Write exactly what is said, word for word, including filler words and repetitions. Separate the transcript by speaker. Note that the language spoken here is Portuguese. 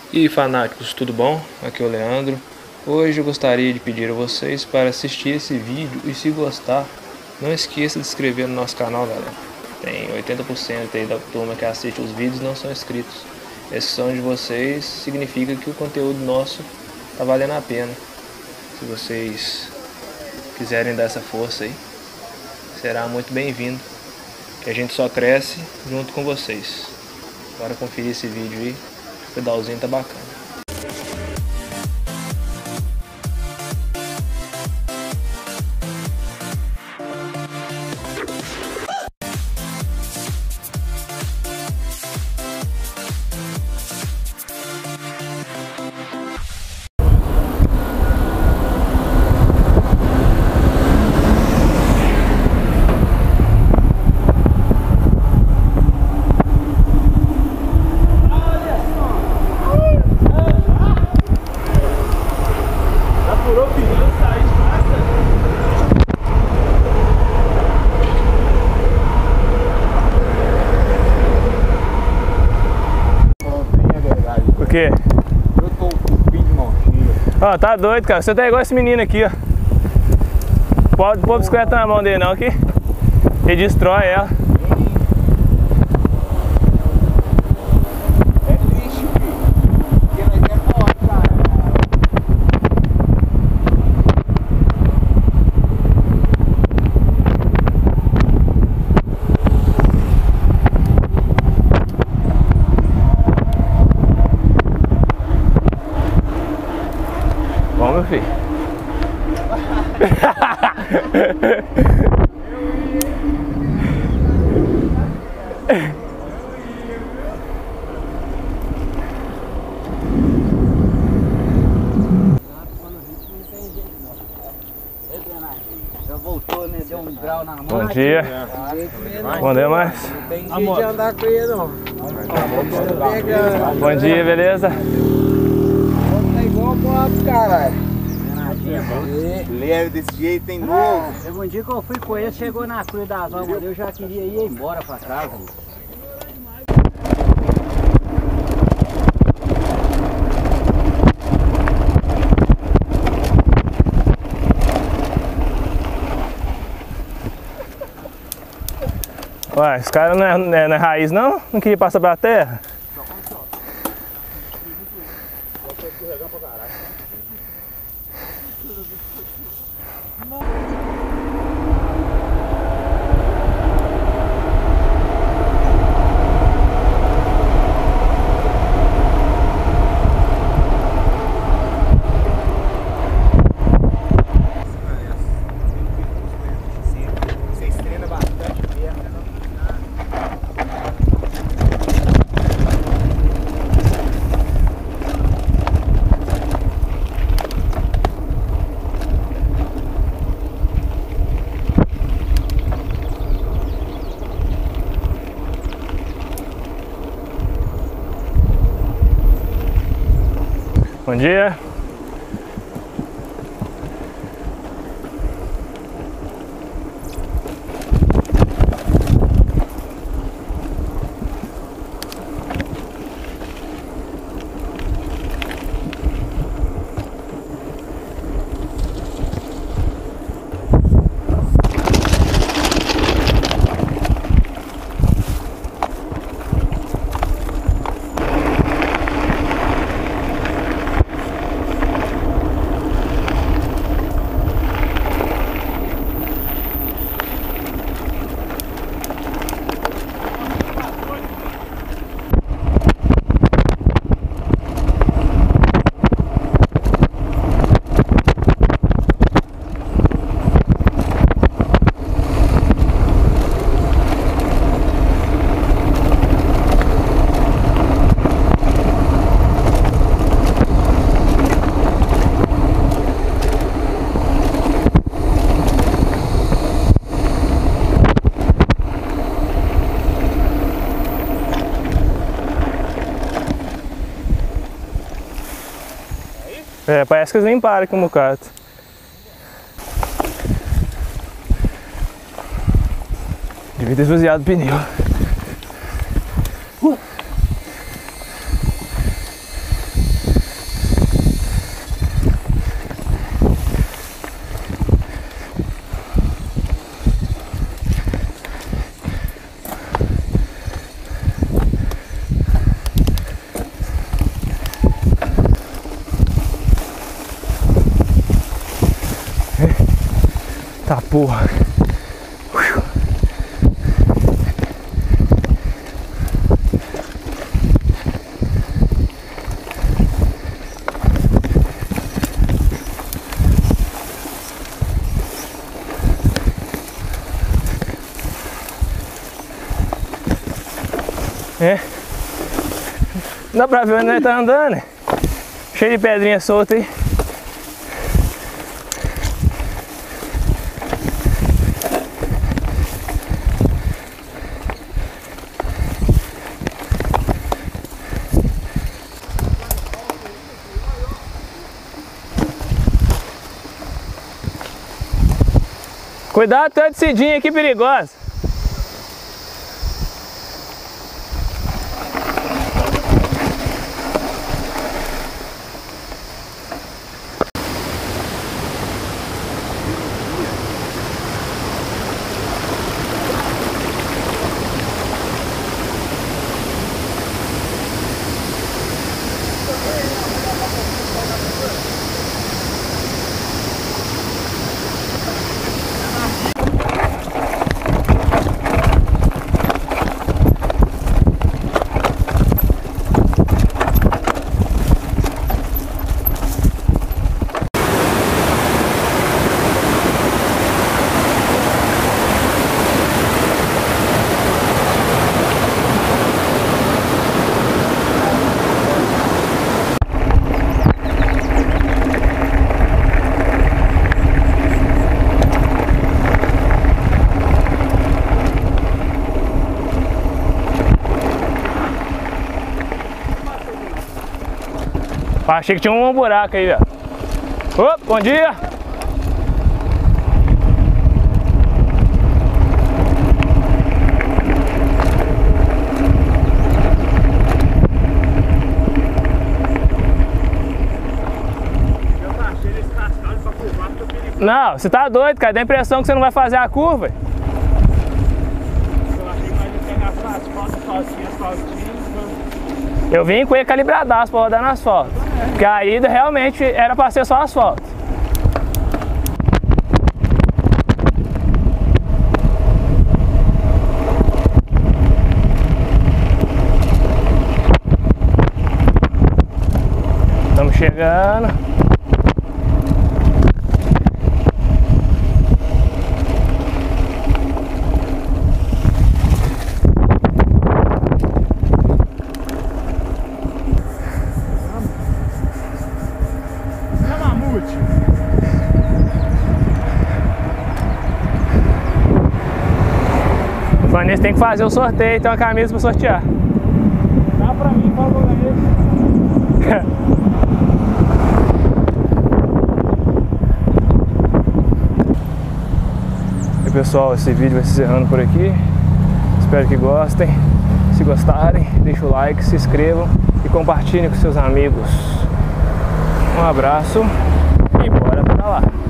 Speaker 1: E aí, fanáticos, tudo bom? Aqui é o Leandro. Hoje eu gostaria de pedir a vocês para assistir esse vídeo e, se gostar, não esqueça de se inscrever no nosso canal, galera. Tem oitenta por cento aí da turma que assiste os vídeos não são inscritos. Esse som de vocês significa que o conteúdo nosso está valendo a pena. Se vocês quiserem dar essa força aí, será muito bem-vindo, que a gente só cresce junto com vocês. Bora conferir esse vídeo aí, o pedalzinho tá bacana.
Speaker 2: O quê?
Speaker 3: Eu tô com um pinho de mãozinha.
Speaker 2: Ó, tá doido, cara. Você tá igual esse menino aqui, ó. Pode pôr a bicicleta na mão dele não, que ele destrói ela.
Speaker 3: É triste, filho. Porque nós é forte, cara.
Speaker 2: Bom, meu filho.
Speaker 3: Já voltou, né? Deu um grau na mão.
Speaker 2: Bom dia. Bom dia, mais.
Speaker 3: Não tem jeito de andar com ele, não. Pega.
Speaker 2: Bom dia, beleza?
Speaker 3: Tá igual moto, caralho. Leve desse jeito, tem novo.
Speaker 4: Teve um dia que eu fui com ele, chegou na Cruz das Almas, eu já queria ir embora pra casa. Mano.
Speaker 2: Ué, esse cara não é, não é, não é raiz não? Não queria passar pela terra? Bom dia. É, parece que eles nem param aqui no Mucato. Devia ter esvaziado o pneu. Uh. Tá porra. É. Não dá pra ver onde nós tá andando, né? Cheio de pedrinha solta aí. Cuidado, tem uma descidinha aqui perigosa. Achei que tinha um buraco aí, velho. Opa, bom dia! Não, você tá doido, cara. Dá a impressão que você não vai fazer a curva. Eu vim com ele calibradaço pra rodar no asfalto. Porque a ida realmente era pra ser só asfalto. Estamos chegando. Vanessa tem que fazer o sorteio, tem uma camisa pra sortear.
Speaker 3: Dá pra mim, fala pra Vanessa.
Speaker 2: E pessoal, esse vídeo vai se encerrando por aqui. Espero que gostem. Se gostarem, deixa o like, se inscrevam e compartilhem com seus amigos. Um abraço e bora pra lá.